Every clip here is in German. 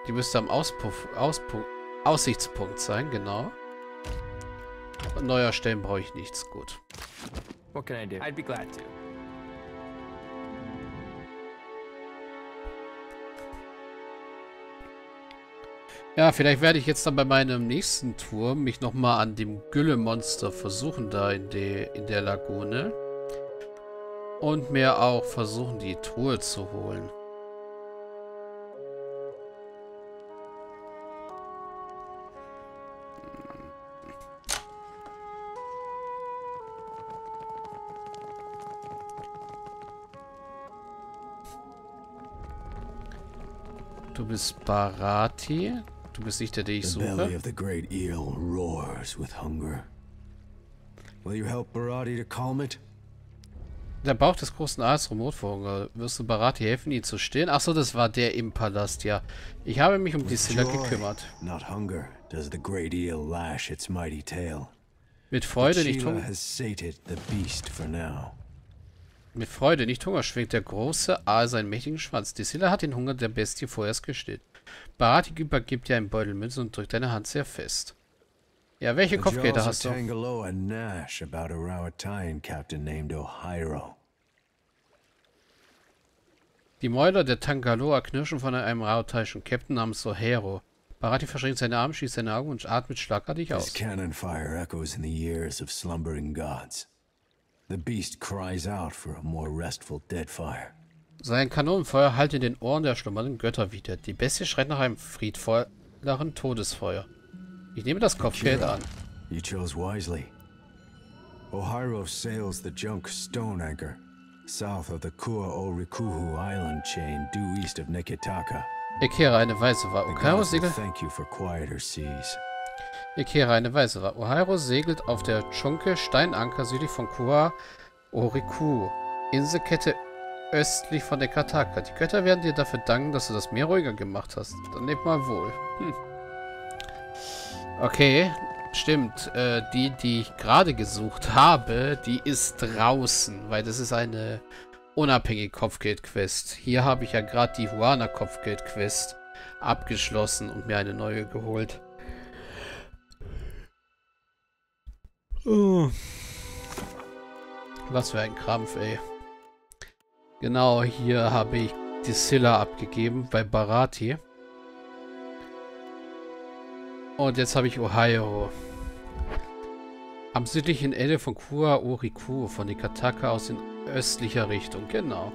Die müsste am Aussichtspunkt sein, genau. Und neu erstellen brauche ich nichts. Gut. What can I do? I'd be glad to. Ja, vielleicht werde ich jetzt dann bei meinem nächsten Tour mich nochmal an dem Güllemonster versuchen, da in der Lagune. Und mir auch versuchen, die Truhe zu holen. Du bist Baratie. Du bist nicht der, den ich The suche. belly of the great eel roars with hunger. Will you help Barati to calm it? Der Bauch des großen Aals rumort vor Hunger. Wirst du Baratie helfen, ihn zu stillen? Achso, das war der im Palast, ja. Ich habe mich um die Scylla gekümmert. Not hunger, does the great eel lash its mighty tail. Mit Freude, But nicht Sheila Hunger. has sated the beast for now. Mit Freude, nicht Hunger, schwingt der große Aal seinen mächtigen Schwanz. Die Scylla hat den Hunger der Bestie vorerst gestillt. Barati übergibt dir einen Beutel Münzen und drückt deine Hand sehr fest. Ja, welche The Kopfgelder jaws of hast du? Tangaloa gnash about a Rowatine captain named Ohyro. Die Mäuler der Tangaloa knirschen von einem rautaischen Captain namens Ohero. Barati verschränkt seine Arme, schließt seine Augen und atmet schlagartig His aus. cannon fire echoes in the ears of slumbering gods. The beast cries out for a more restful dead fire. Sein Kanonenfeuer hallt in den Ohren der schlummernden Götter wieder. Die Bestie schreit nach einem friedvolleren Todesfeuer. Ich nehme das Kopfgeld an. You chose wisely. Ohyro sails the junk Stone Anchor, south of the Kua-o-Rikuhu island chain due east of Neketaka. Ihr kehre eine Weise war. The Ohiro gods will segelt. thank you for quieter seas. Ihr kehre eine Weise war. Ohiro segelt auf der Chunke Steinanker südlich von Kua-o-Rikuhu. Inselkette östlich von Neketaka. Die Götter werden dir dafür danken, dass du das Meer ruhiger gemacht hast. Dann lebt mal wohl. Okay, stimmt. Die ich gerade gesucht habe, die ist draußen, weil das ist eine unabhängige Kopfgeld-Quest. Hier habe ich ja gerade die Huana-Kopfgeld-Quest abgeschlossen und mir eine neue geholt. Was für ein Krampf, ey. Genau, hier habe ich die Scylla abgegeben bei Barati. Und jetzt habe ich Ohio. Am südlichen Ende von Kua-o-Rikuhu, von Neketaka aus in östlicher Richtung. Genau.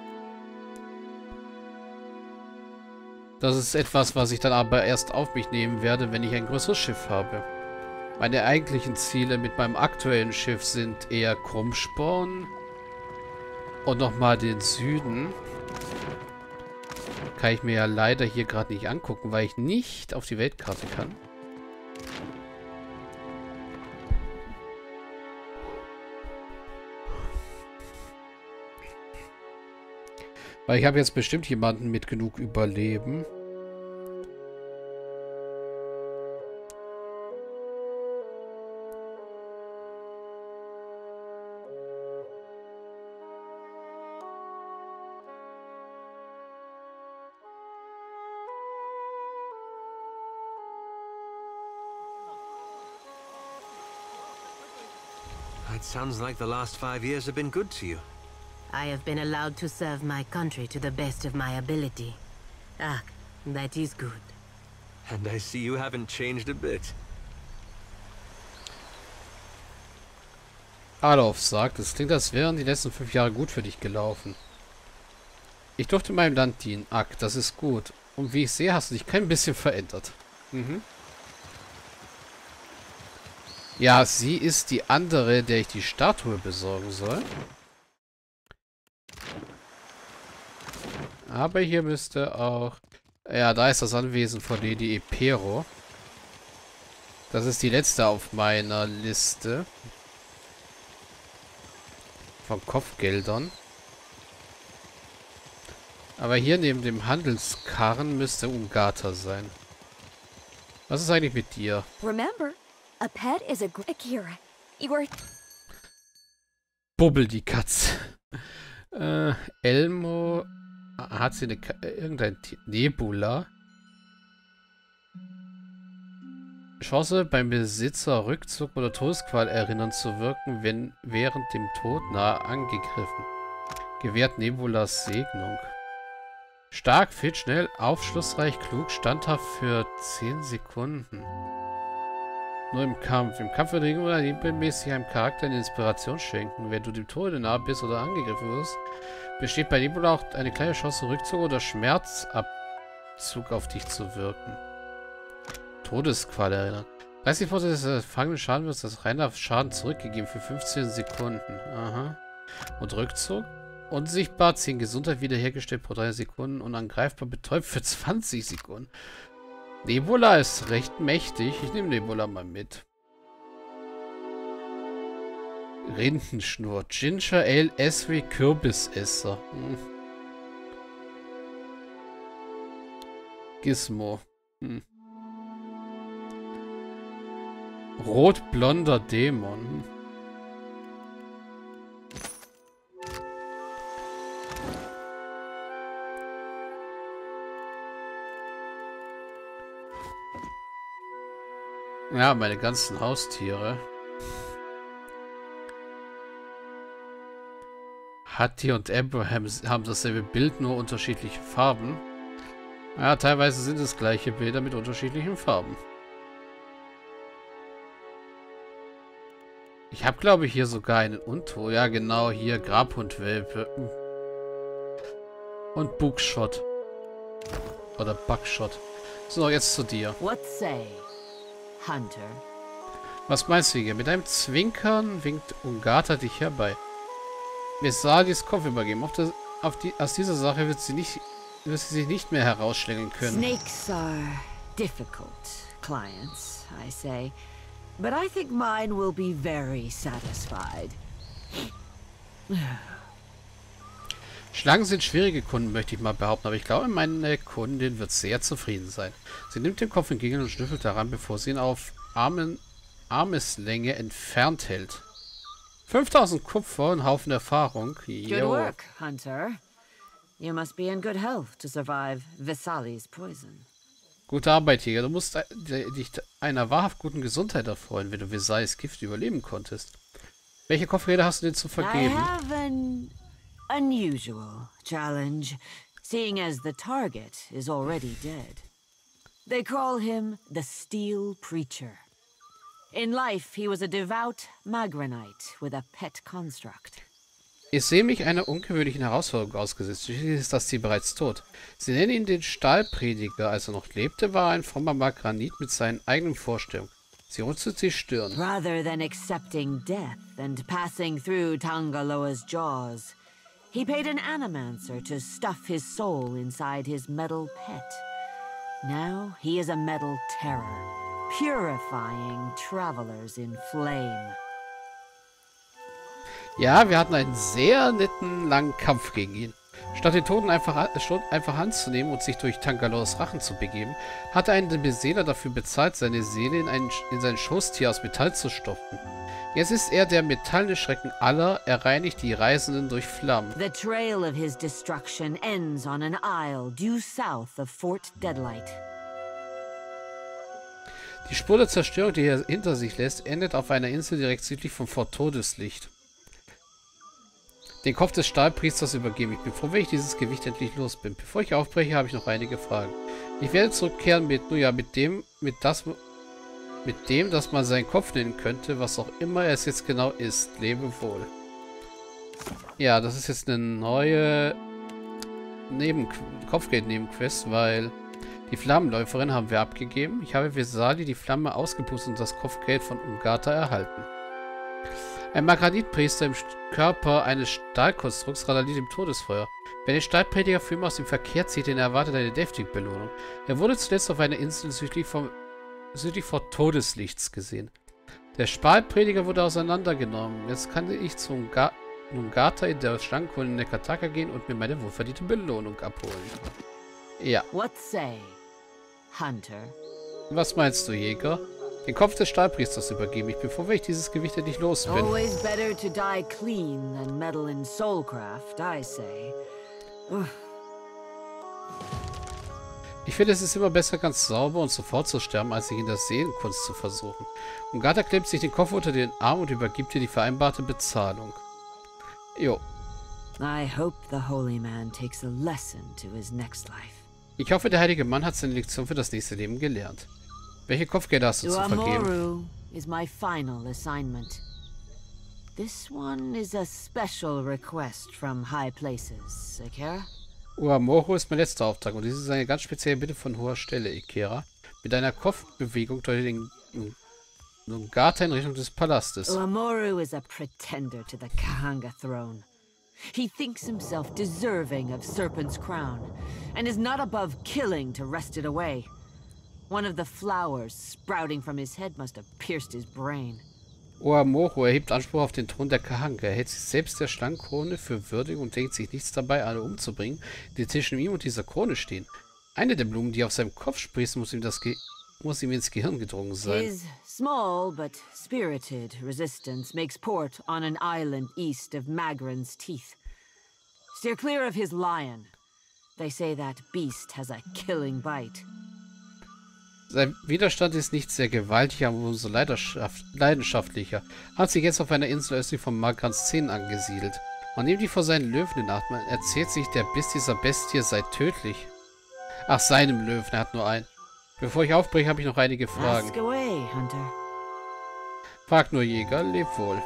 Das ist etwas, was ich dann aber erst auf mich nehmen werde, wenn ich ein größeres Schiff habe. Meine eigentlichen Ziele mit meinem aktuellen Schiff sind eher Krummsporn und nochmal den Süden. Kann ich mir ja leider hier gerade nicht angucken, weil ich nicht auf die Weltkarte kann. Weil ich habe jetzt bestimmt jemanden mit genug Überleben. It sounds like the last 5 years have been good to you. I have been allowed to serve my country to the best of my ability. Ah, that is good. And I see you haven't changed a bit. Adolf sagt, es klingt, als wären die letzten 5 Jahre gut für dich gelaufen. Ich durfte meinem Land dienen. Ak, das ist gut. Und wie ich sehe, hast du dich kein bisschen verändert. Mhm. Ja, sie ist die andere, der ich die Statue besorgen soll. Aber hier müsste auch... Ja, da ist das Anwesen von Lady Epero. Das ist die letzte auf meiner Liste. Von Kopfgeldern. Aber hier neben dem Handelskarren müsste Ungata sein. Was ist eigentlich mit dir? Remember, a pet is a Akira. You are Bubbel, die Katze. Elmo. Hat sie eine irgendein Nebula? Chance, beim Besitzer Rückzug oder Todesqual erinnern zu wirken, wenn während dem Tod nahe angegriffen. Gewährt Nebulas Segnung. Stark, fit, schnell, aufschlussreich, klug, standhaft für 10 Sekunden. Nur im Kampf. Im Kampf wird regelmäßig einem Charakter eine Inspiration schenken. Wenn du dem Tode nahe bist oder angegriffen wirst, besteht bei Nebula auch eine kleine Chance, Rückzug oder Schmerzabzug auf dich zu wirken. Todesqual erinnern. 30% des erfangenen Schaden wird als reiner Schaden zurückgegeben für 15 Sekunden. Aha. Und Rückzug? Unsichtbar, 10 Gesundheit wiederhergestellt pro 3 Sekunden und angreifbar betäubt für 20 Sekunden. Nebula ist recht mächtig. Ich nehme Nebula mal mit. Rindenschnur. Ginger Ale Esri Kürbisesser. Gizmo. Rotblonder Dämon. Ja, meine ganzen Haustiere. Hattie und Abraham haben dasselbe Bild, nur unterschiedliche Farben. Ja, teilweise sind es gleiche Bilder mit unterschiedlichen Farben. Ich habe, glaube ich, hier sogar einen Unto. Ja, genau, hier Grabhundwelpe. Und Buckshot. Oder Buckshot. So, jetzt zu dir. What say, Hunter? Was meinst du hier? Mit einem Zwinkern winkt Ungata dich herbei. Vesalis Kopf übergeben. Aus dieser Sache wird sie sich nicht mehr herausschlängeln können. Snakes are difficult clients, I say. But I think mine will be very satisfied. Schlangen sind schwierige Kunden, möchte ich mal behaupten, aber ich glaube, meine Kundin wird sehr zufrieden sein. Sie nimmt den Kopf entgegen und schnüffelt daran, bevor sie ihn auf Armeslänge entfernt hält. 5000 Kupfer und Haufen Erfahrung. Good work, Hunter. You must be in good health to survive Vesali's poison. Gute Arbeit, Jäger. Du musst dich einer wahrhaft guten Gesundheit erfreuen, wenn du Vesalis Gift überleben konntest. Welche Kopfräder hast du denn zu vergeben? I have an unusual challenge, seeing as the target is already dead. They call him the Steel Preacher. In life, he was a devout Magranite with a pet construct. Ich sehe mich einer ungewöhnlichen Herausforderung ausgesetzt. Schließlich ist das Ziel bereits tot. Sie nennen ihn den Stahlprediger. Als er noch lebte, war er ein frommer Magranit mit seinen eigenen Vorstellungen. Sie runzelt die Stirn. Rather than accepting death and passing through Tangaloa's jaws, he paid an animancer to stuff his soul inside his metal pet. Now he is a metal terror, purifying travelers in flame. Ja, wir hatten einen sehr netten, langen Kampf gegen ihn. Statt den Toten einfach anzunehmen und sich durch Tangalos Rachen zu begeben, hatte einen Beseeler dafür bezahlt, seine Seele in sein Schoßtier aus Metall zu stopfen. Jetzt ist er der metallene Schrecken aller, er reinigt die Reisenden durch Flammen. The trail of his destruction ends on an isle due south of Fort Deadlight. Die Spur der Zerstörung, die er hinter sich lässt, endet auf einer Insel direkt südlich vom Fort Todeslicht. Den Kopf des Stahlpriesters übergebe ich, bevor ich dieses Gewicht endlich los bin. Bevor ich aufbreche, habe ich noch einige Fragen. Ich werde zurückkehren mit dem, dass man seinen Kopf nennen könnte, was auch immer es jetzt genau ist. Lebe wohl. Ja, das ist jetzt eine neue Kopfgeld-Nebenquest, weil die Flammenläuferin haben wir abgegeben. Ich habe Vesali die Flamme ausgepustet und das Kopfgeld von Ungata erhalten. Ein Magranitpriester im Körper eines Stahlkonstrukts randaliert im Todesfeuer. Wer den Stahlprediger für immer aus dem Verkehr zieht, den erwartet eine deftige Belohnung. Er wurde zuletzt auf einer Insel südlich vor Todeslichts gesehen. Der Stahlprediger wurde auseinandergenommen. Jetzt kann ich zu Ungata in der Schlangenkuhle in Nekataka gehen und mir meine wohlverdiente Belohnung abholen. Ja. What say, Hunter? Was meinst du, Jäger? Den Kopf des Stahlpriesters übergebe ich, bevor ich dieses Gewicht endlich los bin. Always better to die clean than meddle in soulcraft, I say. Ich finde, es ist immer besser, ganz sauber und sofort zu sterben, als sich in der Seelenkunst zu versuchen. Ungata klebt sich den Kopf unter den Arm und übergibt dir die vereinbarte Bezahlung. Jo. I hope the holy man takes a lesson to his next life. Ich hoffe, der heilige Mann hat seine Lektion für das nächste Leben gelernt. Welche Kopfgelder hast du zu vergeben? Uamoru is my final assignment. This one is a special request from high places, Ikera. Uamoru ist mein letzter Auftrag und dies ist eine ganz spezielle Bitte von hoher Stelle, Ikera. Mit einer Kopfbewegung deutet den Ungata in Richtung des Palastes. Uamoru is a pretender to the Kahanga throne. He thinks himself deserving of Serpent's crown, and is not above killing to wrest it away. One of the flowers sprouting from his head must have pierced his brain. Uamoru erhebt Anspruch auf den Thron der Kahanga. Er hält sich selbst der Schlangenkrone für würdig und denkt sich nichts dabei, alle umzubringen, die zwischen ihm und dieser Krone stehen. Eine der Blumen, die auf seinem Kopf sprießt, muss ihm ins Gehirn gedrungen sein. His small but spirited resistance makes port on an island east of Magran's Teeth. Steer clear of his lion. They say that beast has a killing bite. Sein Widerstand ist nicht sehr gewaltig, aber umso leidenschaftlicher. Hat sich jetzt auf einer Insel östlich von Magrans Zähnen angesiedelt. Man nimmt die vor seinen Löwen in Acht. Man erzählt sich, der Biss dieser Bestie sei tödlich. Ach, seinem Löwen, er hat nur einen. Bevor ich aufbreche, habe ich noch einige Fragen. Ask away, Hunter. Frag nur, Jäger, leb wohl.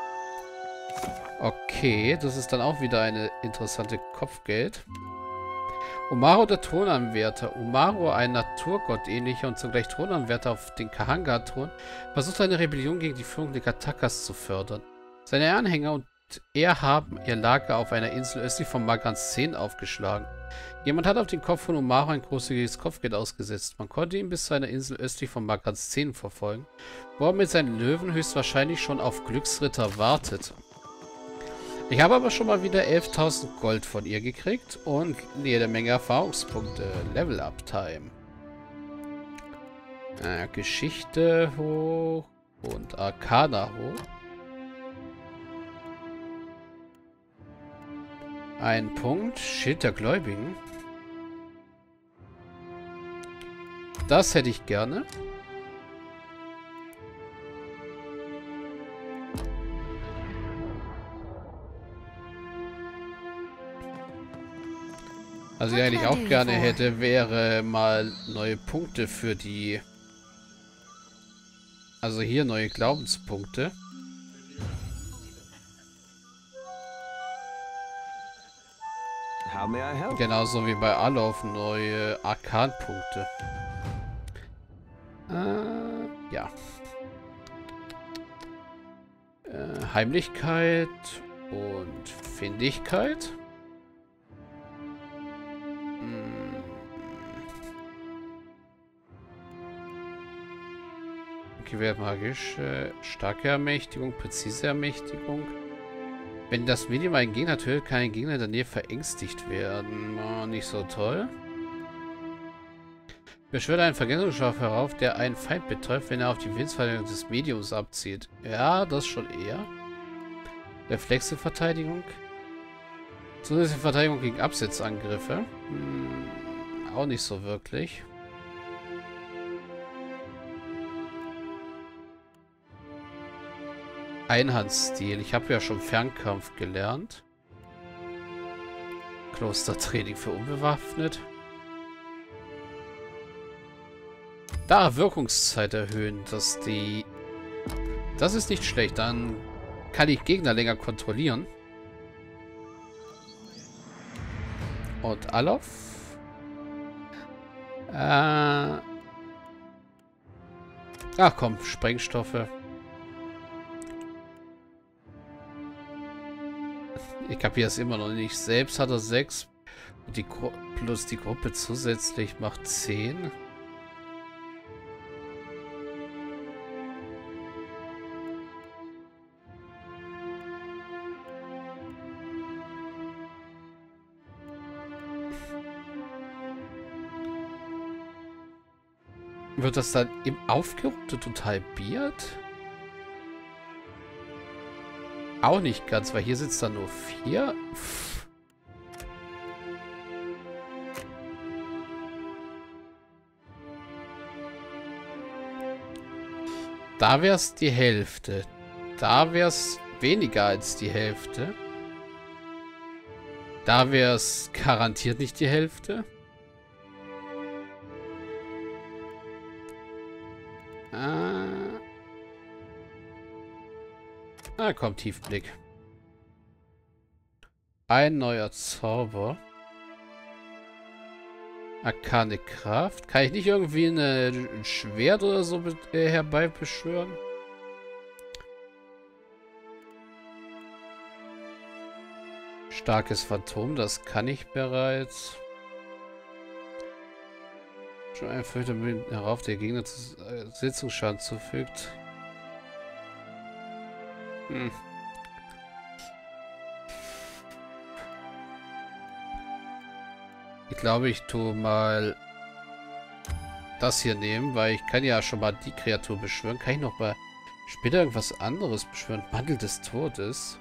Okay, das ist dann auch wieder eine interessante Kopfgeld. Umaru, der Thronanwärter. Umaru, ein naturgottähnlicher und zugleich Thronanwärter auf den Kahanga-Thron, versucht eine Rebellion gegen die Führung der Katakas zu fördern. Seine Anhänger und er haben ihr Lager auf einer Insel östlich von Magrans Zähnen aufgeschlagen. Jemand hat auf den Kopf von Umaru ein großzügiges Kopfgeld ausgesetzt. Man konnte ihn bis zu einer Insel östlich von Magrans Zähnen verfolgen, wo er mit seinen Löwen höchstwahrscheinlich schon auf Glücksritter wartet. Ich habe aber schon mal wieder 11.000 Gold von ihr gekriegt und jede Menge Erfahrungspunkte. Level-Up-Time. Geschichte hoch und Arcana hoch. Ein Punkt. Schild der Gläubigen. Das hätte ich gerne. Was ich eigentlich auch gerne hätte, wäre mal neue Punkte für die... Also hier neue Glaubenspunkte. Genauso wie bei Alof neue Arkanpunkte. Ja. Heimlichkeit und Findigkeit. Gewehr magisch, starke Ermächtigung, präzise Ermächtigung. Wenn das Medium einen Gegner tötet, kann ein Gegner in der Nähe verängstigt werden. Oh, nicht so toll. Beschwört einen Vergessungsscharf herauf, der einen Feind betrifft, wenn er auf die Willensverteidigung des Mediums abzielt. Ja, das schon eher. Reflexeverteidigung. Zusätzliche Verteidigung gegen Absetzangriffe. Auch nicht so wirklich. Einhandstil. Ich habe ja schon Fernkampf gelernt. Klostertraining für unbewaffnet. Da, Wirkungszeit erhöhen. Das ist nicht schlecht. Dann kann ich Gegner länger kontrollieren. Und Alof. Ach komm, Sprengstoffe. Ich kapiere es immer noch nicht. Selbst hat er 6. Und plus die Gruppe zusätzlich macht 10. Wird das dann im Aufgerupte total halbiert? Auch nicht ganz, weil hier sitzt dann nur 4. Da wäre es die Hälfte. Da wäre es weniger als die Hälfte. Da wäre es garantiert nicht die Hälfte. Komm, Tiefblick. Ein neuer Zauber. Arkane Kraft. Kann ich nicht irgendwie ein Schwert oder so herbeibeschwören? Starkes Phantom, das kann ich bereits. Schon ein Fürchter herauf, der Gegner Sitzungsschaden zufügt. Ich glaube, ich tue mal das hier nehmen, weil ich kann ja schon mal die Kreatur beschwören. Kann ich noch mal später irgendwas anderes beschwören? Mantel des Todes.